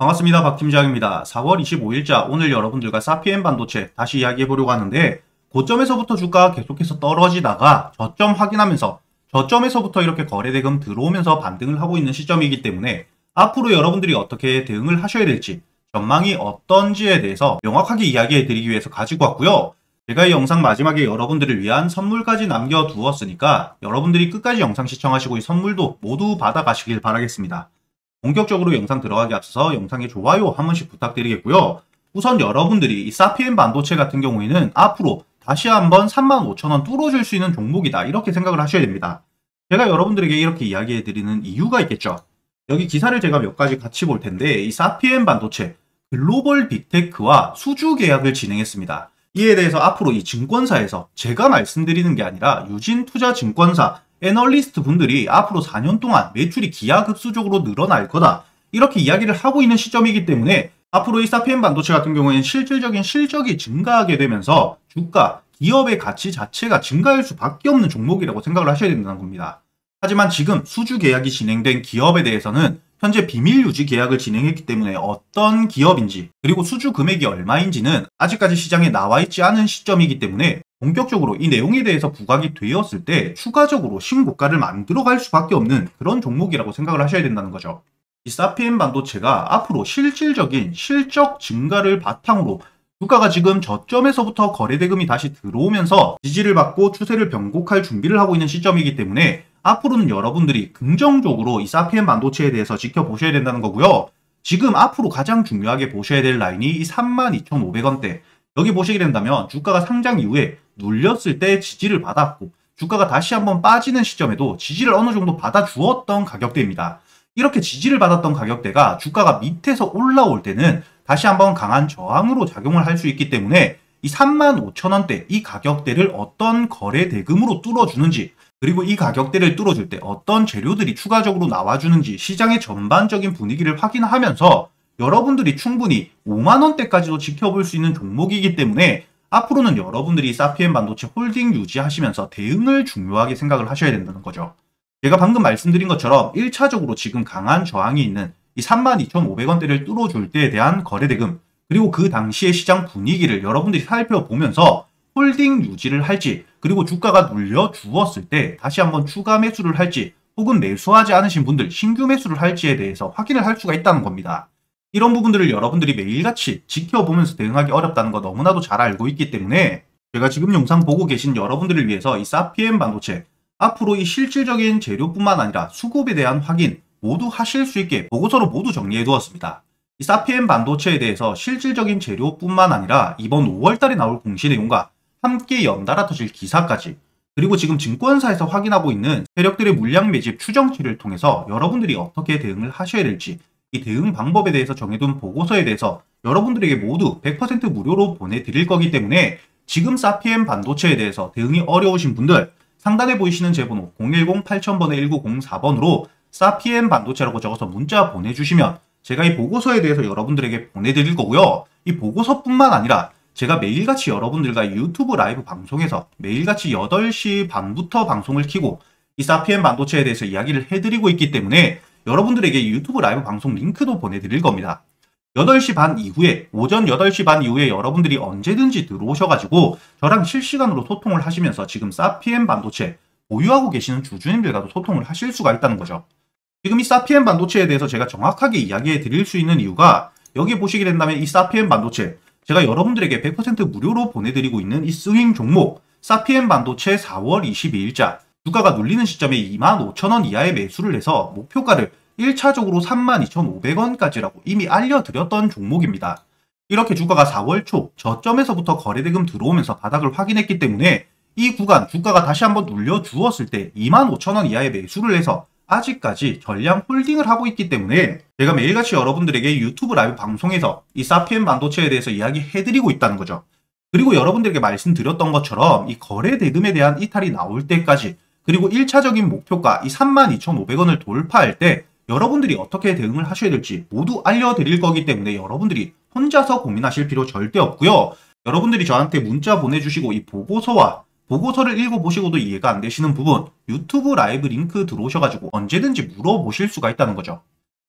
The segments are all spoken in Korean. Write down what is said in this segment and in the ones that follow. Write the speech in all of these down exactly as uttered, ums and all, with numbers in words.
반갑습니다. 박 팀장입니다. 사월 이십오일자 오늘 여러분들과 사피엔 반도체 다시 이야기해 보려고 하는데, 고점에서부터 주가가 계속해서 떨어지다가 저점 확인하면서 저점에서부터 이렇게 거래대금 들어오면서 반등을 하고 있는 시점이기 때문에 앞으로 여러분들이 어떻게 대응을 하셔야 될지, 전망이 어떤지에 대해서 명확하게 이야기해 드리기 위해서 가지고 왔고요. 제가 이 영상 마지막에 여러분들을 위한 선물까지 남겨두었으니까 여러분들이 끝까지 영상 시청하시고 이 선물도 모두 받아가시길 바라겠습니다. 본격적으로 영상 들어가기 앞서서 영상에 좋아요 한 번씩 부탁드리겠고요. 우선 여러분들이 이 사피엔 반도체 같은 경우에는 앞으로 다시 한번 삼만 오천 원 뚫어줄 수 있는 종목이다, 이렇게 생각을 하셔야 됩니다. 제가 여러분들에게 이렇게 이야기해 드리는 이유가 있겠죠. 여기 기사를 제가 몇 가지 같이 볼 텐데, 이 사피엔 반도체 글로벌 빅테크와 수주 계약을 진행했습니다. 이에 대해서 앞으로 이 증권사에서 제가 말씀드리는 게 아니라 유진투자증권사 애널리스트 분들이 앞으로 사 년 동안 매출이 기하급수적으로 늘어날 거다, 이렇게 이야기를 하고 있는 시점이기 때문에 앞으로 이 사피엔 반도체 같은 경우에는 실질적인 실적이 증가하게 되면서 주가, 기업의 가치 자체가 증가할 수밖에 없는 종목이라고 생각을 하셔야 된다는 겁니다. 하지만 지금 수주 계약이 진행된 기업에 대해서는 현재 비밀 유지 계약을 진행했기 때문에 어떤 기업인지, 그리고 수주 금액이 얼마인지는 아직까지 시장에 나와 있지 않은 시점이기 때문에 본격적으로 이 내용에 대해서 부각이 되었을 때 추가적으로 신고가를 만들어 갈 수밖에 없는 그런 종목이라고 생각을 하셔야 된다는 거죠. 이 사피엔 반도체가 앞으로 실질적인 실적 증가를 바탕으로 주가가 지금 저점에서부터 거래대금이 다시 들어오면서 지지를 받고 추세를 변곡할 준비를 하고 있는 시점이기 때문에 앞으로는 여러분들이 긍정적으로 이 사피엔 반도체에 대해서 지켜보셔야 된다는 거고요. 지금 앞으로 가장 중요하게 보셔야 될 라인이 이 삼만 이천오백 원대. 여기 보시게 된다면 주가가 상장 이후에 눌렸을 때 지지를 받았고, 주가가 다시 한번 빠지는 시점에도 지지를 어느 정도 받아주었던 가격대입니다. 이렇게 지지를 받았던 가격대가 주가가 밑에서 올라올 때는 다시 한번 강한 저항으로 작용을 할 수 있기 때문에 이 삼만 오천 원대 이 가격대를 어떤 거래 대금으로 뚫어주는지, 그리고 이 가격대를 뚫어줄 때 어떤 재료들이 추가적으로 나와주는지 시장의 전반적인 분위기를 확인하면서 여러분들이 충분히 오만 원대까지도 지켜볼 수 있는 종목이기 때문에 앞으로는 여러분들이 사피엔 반도체 홀딩 유지하시면서 대응을 중요하게 생각을 하셔야 된다는 거죠. 제가 방금 말씀드린 것처럼 일 차적으로 지금 강한 저항이 있는 이 삼만 이천오백 원대를 뚫어줄 때에 대한 거래대금, 그리고 그 당시의 시장 분위기를 여러분들이 살펴보면서 홀딩 유지를 할지, 그리고 주가가 눌려주었을 때 다시 한번 추가 매수를 할지, 혹은 매수하지 않으신 분들 신규 매수를 할지에 대해서 확인을 할 수가 있다는 겁니다. 이런 부분들을 여러분들이 매일같이 지켜보면서 대응하기 어렵다는 거 너무나도 잘 알고 있기 때문에 제가 지금 영상 보고 계신 여러분들을 위해서 이 사피엔 반도체 앞으로 이 실질적인 재료뿐만 아니라 수급에 대한 확인 모두 하실 수 있게 보고서로 모두 정리해 두었습니다. 이 사피엔 반도체에 대해서 실질적인 재료뿐만 아니라 이번 오월 달에 나올 공시 내용과 함께 연달아 터질 기사까지, 그리고 지금 증권사에서 확인하고 있는 세력들의 물량 매집 추정치를 통해서 여러분들이 어떻게 대응을 하셔야 될지, 이 대응 방법에 대해서 정해둔 보고서에 대해서 여러분들에게 모두 백 퍼센트 무료로 보내드릴 거기 때문에 지금 사피엔 반도체에 대해서 대응이 어려우신 분들 상단에 보이시는 제 번호 공일공 팔천 번에 일구공사 번으로 사피엔 반도체라고 적어서 문자 보내주시면 제가 이 보고서에 대해서 여러분들에게 보내드릴 거고요. 이 보고서뿐만 아니라 제가 매일같이 여러분들과 유튜브 라이브 방송에서 매일같이 여덟 시 반부터 방송을 켜고 이 사피엔 반도체에 대해서 이야기를 해드리고 있기 때문에 여러분들에게 유튜브 라이브 방송 링크도 보내드릴 겁니다. 여덟 시 반 이후에, 오전 여덟 시 반 이후에 여러분들이 언제든지 들어오셔가지고 저랑 실시간으로 소통을 하시면서 지금 사피엔 반도체 보유하고 계시는 주주님들과도 소통을 하실 수가 있다는 거죠. 지금 이 사피엔 반도체에 대해서 제가 정확하게 이야기해 드릴 수 있는 이유가, 여기 보시게 된다면 이 사피엔 반도체 제가 여러분들에게 백 퍼센트 무료로 보내드리고 있는 이 스윙 종목 사피엔 반도체 사월 이십이일자 주가가 눌리는 시점에 이만 오천 원 이하의 매수를 해서 목표가를 일 차적으로 삼만 이천오백 원까지라고 이미 알려드렸던 종목입니다. 이렇게 주가가 사월 초 저점에서부터 거래대금 들어오면서 바닥을 확인했기 때문에 이 구간 주가가 다시 한번 눌려주었을 때 이만 오천 원 이하의 매수를 해서 아직까지 전량 홀딩을 하고 있기 때문에 제가 매일같이 여러분들에게 유튜브 라이브 방송에서 이 사피엔 반도체에 대해서 이야기해드리고 있다는 거죠. 그리고 여러분들에게 말씀드렸던 것처럼 이 거래 대금에 대한 이탈이 나올 때까지, 그리고 일 차적인 목표가 이 삼만 이천오백 원을 돌파할 때 여러분들이 어떻게 대응을 하셔야 될지 모두 알려드릴 거기 때문에 여러분들이 혼자서 고민하실 필요 절대 없고요. 여러분들이 저한테 문자 보내주시고 이 보고서와 보고서를 읽어보시고도 이해가 안 되시는 부분 유튜브 라이브 링크 들어오셔가지고 언제든지 물어보실 수가 있다는 거죠.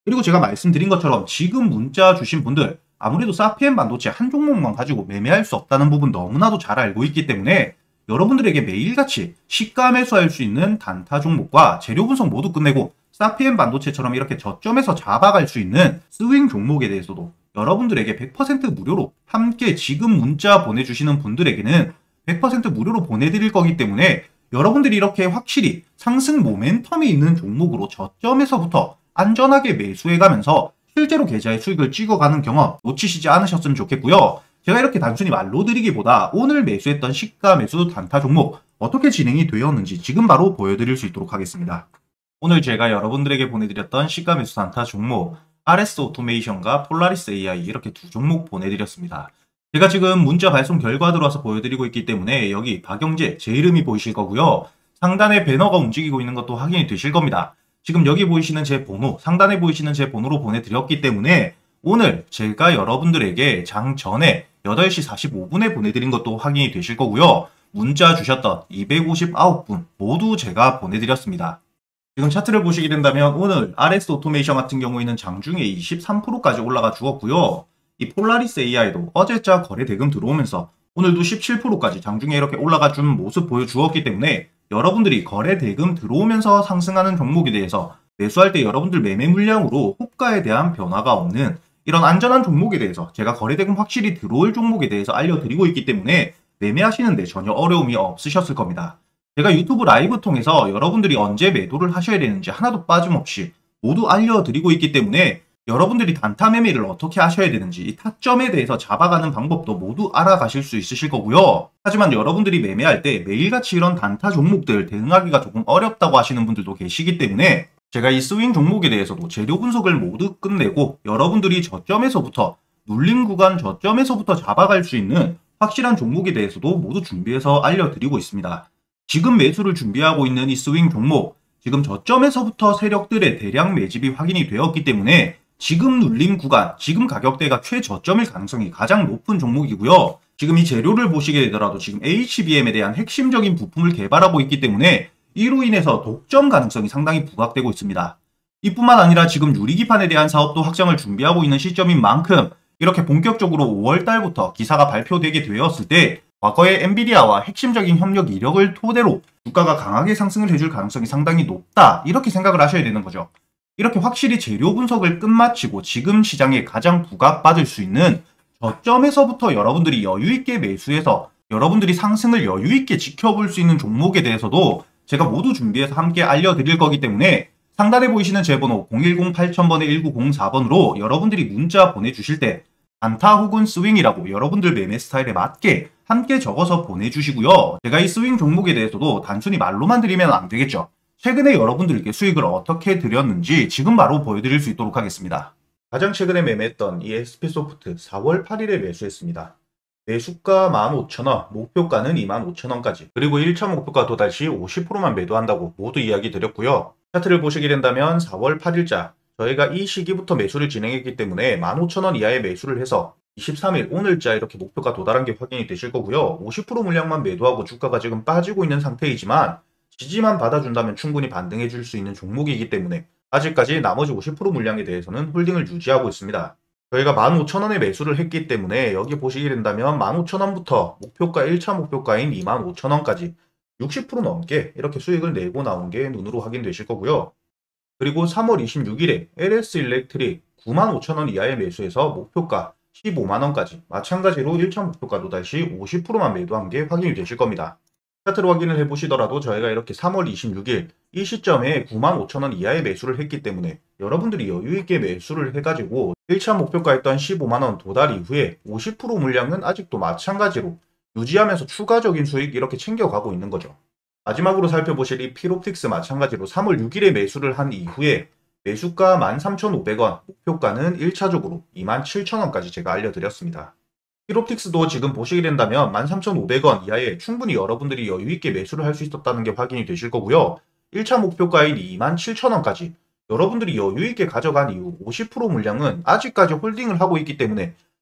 그리고 제가 말씀드린 것처럼 지금 문자 주신 분들 아무래도 사피엔 반도체 한 종목만 가지고 매매할 수 없다는 부분 너무나도 잘 알고 있기 때문에 여러분들에게 매일같이 시가 매수할 수 있는 단타 종목과 재료 분석 모두 끝내고 사피엔 반도체처럼 이렇게 저점에서 잡아갈 수 있는 스윙 종목에 대해서도 여러분들에게 백 퍼센트 무료로 함께 지금 문자 보내주시는 분들에게는 백 퍼센트 무료로 보내드릴 거기 때문에 여러분들이 이렇게 확실히 상승 모멘텀이 있는 종목으로 저점에서부터 안전하게 매수해가면서 실제로 계좌에 수익을 찍어가는 경험 놓치시지 않으셨으면 좋겠고요. 제가 이렇게 단순히 말로 드리기보다 오늘 매수했던 시가 매수 단타 종목 어떻게 진행이 되었는지 지금 바로 보여드릴 수 있도록 하겠습니다. 오늘 제가 여러분들에게 보내드렸던 시가 매수 단타 종목 알에스 오토메이션과 폴라리스 에이아이 이렇게 두 종목 보내드렸습니다. 제가 지금 문자 발송 결과 들어와서 보여드리고 있기 때문에 여기 박영재 제 이름이 보이실 거고요. 상단에 배너가 움직이고 있는 것도 확인이 되실 겁니다. 지금 여기 보이시는 제 번호, 상단에 보이시는 제 번호로 보내드렸기 때문에 오늘 제가 여러분들에게 장 전에 여덟 시 사십오 분에 보내드린 것도 확인이 되실 거고요. 문자 주셨던 이백오십구 분 모두 제가 보내드렸습니다. 지금 차트를 보시게 된다면 오늘 알에스 오토메이션 같은 경우에는 장중에 이십삼 퍼센트까지 올라가 주었고요. 이 폴라리스 에이아이도 어제자 거래 대금 들어오면서 오늘도 십칠 퍼센트까지 장중에 이렇게 올라가 준 모습 보여주었기 때문에 여러분들이 거래 대금 들어오면서 상승하는 종목에 대해서 매수할 때 여러분들 매매 물량으로 호가에 대한 변화가 없는 이런 안전한 종목에 대해서 제가 거래 대금 확실히 들어올 종목에 대해서 알려드리고 있기 때문에 매매하시는데 전혀 어려움이 없으셨을 겁니다. 제가 유튜브 라이브 통해서 여러분들이 언제 매도를 하셔야 되는지 하나도 빠짐없이 모두 알려드리고 있기 때문에 여러분들이 단타 매매를 어떻게 하셔야 되는지 이 타점에 대해서 잡아가는 방법도 모두 알아가실 수 있으실 거고요. 하지만 여러분들이 매매할 때 매일같이 이런 단타 종목들 대응하기가 조금 어렵다고 하시는 분들도 계시기 때문에 제가 이 스윙 종목에 대해서도 재료 분석을 모두 끝내고 여러분들이 저점에서부터 눌림 구간 저점에서부터 잡아갈 수 있는 확실한 종목에 대해서도 모두 준비해서 알려드리고 있습니다. 지금 매수를 준비하고 있는 이 스윙 종목 지금 저점에서부터 세력들의 대량 매집이 확인이 되었기 때문에 지금 눌림 구간, 지금 가격대가 최저점일 가능성이 가장 높은 종목이고요. 지금 이 재료를 보시게 되더라도 지금 에이치비엠에 대한 핵심적인 부품을 개발하고 있기 때문에 이로 인해서 독점 가능성이 상당히 부각되고 있습니다. 이뿐만 아니라 지금 유리기판에 대한 사업도 확장을 준비하고 있는 시점인 만큼 이렇게 본격적으로 오월 달부터 기사가 발표되게 되었을 때 과거의 엔비디아와 핵심적인 협력 이력을 토대로 주가가 강하게 상승을 해줄 가능성이 상당히 높다 이렇게 생각을 하셔야 되는 거죠. 이렇게 확실히 재료 분석을 끝마치고 지금 시장에 가장 부각받을 수 있는 저점에서부터 여러분들이 여유있게 매수해서 여러분들이 상승을 여유있게 지켜볼 수 있는 종목에 대해서도 제가 모두 준비해서 함께 알려드릴 거기 때문에 상단에 보이시는 제 번호 공일공 팔천 번에 일구공사 번으로 여러분들이 문자 보내주실 때 단타 혹은 스윙이라고 여러분들 매매 스타일에 맞게 함께 적어서 보내주시고요. 제가 이 스윙 종목에 대해서도 단순히 말로만 드리면 안 되겠죠. 최근에 여러분들께 수익을 어떻게 드렸는지 지금 바로 보여드릴 수 있도록 하겠습니다. 가장 최근에 매매했던 이 에스피소프트 사월 팔일에 매수했습니다. 매수가 만 오천 원, 목표가는 이만 오천 원까지 그리고 일 차 목표가 도달 시 오십 퍼센트만 매도한다고 모두 이야기 드렸고요. 차트를 보시게 된다면 사월 팔일자 저희가 이 시기부터 매수를 진행했기 때문에 만 오천 원 이하의 매수를 해서 이십삼 일 오늘자 이렇게 목표가 도달한 게 확인이 되실 거고요. 오십 퍼센트 물량만 매도하고 주가가 지금 빠지고 있는 상태이지만 지지만 받아준다면 충분히 반등해 줄 수 있는 종목이기 때문에 아직까지 나머지 오십 퍼센트 물량에 대해서는 홀딩을 유지하고 있습니다. 저희가 만 오천 원에 매수를 했기 때문에 여기 보시게 된다면 만 오천 원부터 목표가 일 차 목표가인 이만 오천 원까지 육십 퍼센트 넘게 이렇게 수익을 내고 나온 게 눈으로 확인되실 거고요. 그리고 삼월 이십육일에 엘에스 일렉트릭 구만 오천 원 이하의 매수해서 목표가 십오만 원까지 마찬가지로 일 차 목표가 도달 시 오십 퍼센트만 매도한 게 확인이 되실 겁니다. 차트로 확인을 해보시더라도 저희가 이렇게 삼월 이십육일 이 시점에 구만 오천 원 이하의 매수를 했기 때문에 여러분들이 여유있게 매수를 해가지고 일 차 목표가였던 십오만 원 도달 이후에 오십 퍼센트 물량은 아직도 마찬가지로 유지하면서 추가적인 수익 이렇게 챙겨가고 있는 거죠. 마지막으로 살펴보실 이 필옵틱스 마찬가지로 삼월 육일에 매수를 한 이후에 매수가 만 삼천오백 원, 목표가는 일 차적으로 이만 칠천 원까지 제가 알려드렸습니다. 필옵틱스도 지금 보시게 된다면 만 삼천오백 원 이하에 충분히 여러분들이 여유있게 매수를 할 수 있었다는 게 확인이 되실 거고요. 일 차 목표가인 이만 칠천 원까지 여러분들이 여유있게 가져간 이후 오십 퍼센트 물량은 아직까지 홀딩을 하고 있기 때문에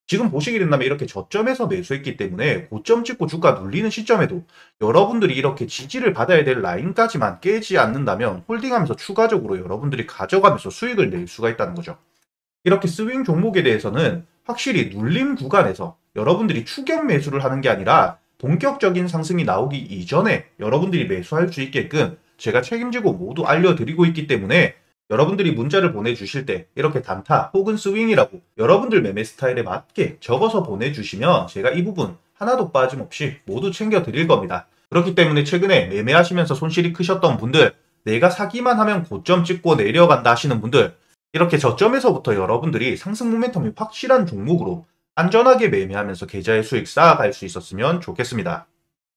지금 보시게 된다면 이렇게 저점에서 매수했기 때문에 고점 찍고 주가 눌리는 시점에도 여러분들이 이렇게 지지를 받아야 될 라인까지만 깨지 않는다면 홀딩하면서 추가적으로 여러분들이 가져가면서 수익을 낼 수가 있다는 거죠. 이렇게 스윙 종목에 대해서는 확실히 눌림 구간에서 여러분들이 추격 매수를 하는 게 아니라 본격적인 상승이 나오기 이전에 여러분들이 매수할 수 있게끔 제가 책임지고 모두 알려드리고 있기 때문에 여러분들이 문자를 보내주실 때 이렇게 단타 혹은 스윙이라고 여러분들 매매 스타일에 맞게 적어서 보내주시면 제가 이 부분 하나도 빠짐없이 모두 챙겨드릴 겁니다. 그렇기 때문에 최근에 매매하시면서 손실이 크셨던 분들, 내가 사기만 하면 고점 찍고 내려간다 하시는 분들, 이렇게 저점에서부터 여러분들이 상승 모멘텀이 확실한 종목으로 안전하게 매매하면서 계좌의 수익 쌓아갈 수 있었으면 좋겠습니다.